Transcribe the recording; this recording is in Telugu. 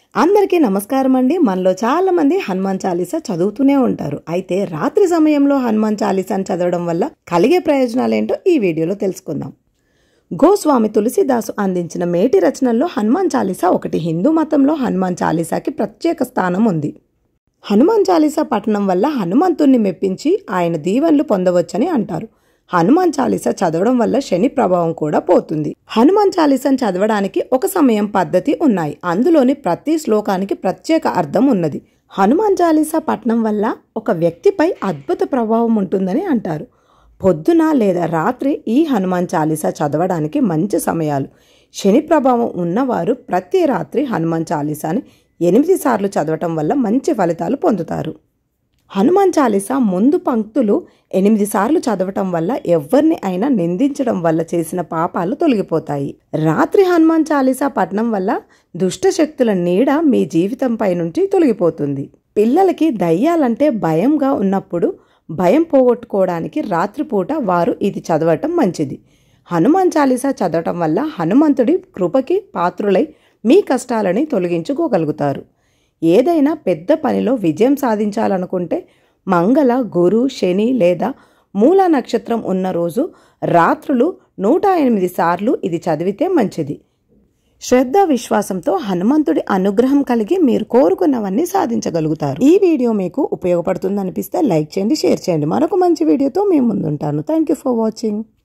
అందరికీ నమస్కారం అండి. మనలో చాలా మంది హనుమాన్ చాలీసా చదువుతూనే ఉంటారు. అయితే రాత్రి సమయంలో హనుమాన్ చాలీసాను చదవడం వల్ల కలిగే ప్రయోజనాలేంటో ఈ వీడియోలో తెలుసుకుందాం. గోస్వామి తులసిదాసు అందించిన మేటి రచనల్లో హనుమాన్ చాలీసా ఒకటి. హిందూ మతంలో హనుమాన్ చాలీసాకి ప్రత్యేక స్థానం ఉంది. హనుమాన్ చాలీసా పఠనం వల్ల హనుమంతుణ్ణి మెప్పించి ఆయన దీవెనలు పొందవచ్చని అంటారు. హనుమాన్ చాలీసా చదవడం వల్ల శని ప్రభావం కూడా పోతుంది. హనుమాన్ చాలీసాను చదవడానికి ఒక సమయం పద్ధతి ఉన్నాయి. అందులోని ప్రతి శ్లోకానికి ప్రత్యేక అర్థం ఉన్నది. హనుమాన్ చాలీసా పఠనం వల్ల ఒక వ్యక్తిపై అద్భుత ప్రభావం ఉంటుందని అంటారు. పొద్దున లేదా రాత్రి ఈ హనుమాన్ చాలీసా చదవడానికి మంచి సమయాలు. శని ప్రభావం ఉన్నవారు ప్రతి రాత్రి హనుమాన్ చాలీసాని 8 సార్లు చదవటం వల్ల మంచి ఫలితాలు పొందుతారు. హనుమాన్ చాలీసా ముందు పంక్తులు 8 సార్లు చదవటం వల్ల ఎవరిని అయినా నిందించడం వల్ల చేసిన పాపాలు తొలగిపోతాయి. రాత్రి హనుమాన్ చాలీసా పఠనం వల్ల దుష్ట శక్తుల నీడ మీ జీవితంపై నుంచి తొలగిపోతుంది. పిల్లలకి దయ్యాలంటే భయంగా ఉన్నప్పుడు భయం పోగొట్టుకోవడానికి రాత్రిపూట వారు ఇది చదవటం మంచిది. హనుమాన్ చాలీసా చదవటం వల్ల హనుమంతుడి కృపకి పాత్రులై మీ కష్టాలని తొలగించుకోగలుగుతారు. ఏదైనా పెద్ద పనిలో విజయం సాధించాలనుకుంటే మంగళ, గురు, శని లేదా మూల నక్షత్రం ఉన్న రోజు రాత్రులు 108 సార్లు ఇది చదివితే మంచిది. శ్రద్ధ, విశ్వాసంతో హనుమంతుడి అనుగ్రహం కలిగి మీరు కోరుకున్నవన్నీ సాధించగలుగుతారు. ఈ వీడియో మీకు ఉపయోగపడుతుందనిపిస్తే లైక్ చేయండి, షేర్ చేయండి. మరొక మంచి వీడియోతో మీ ముందుంటాను. Thank you for watching.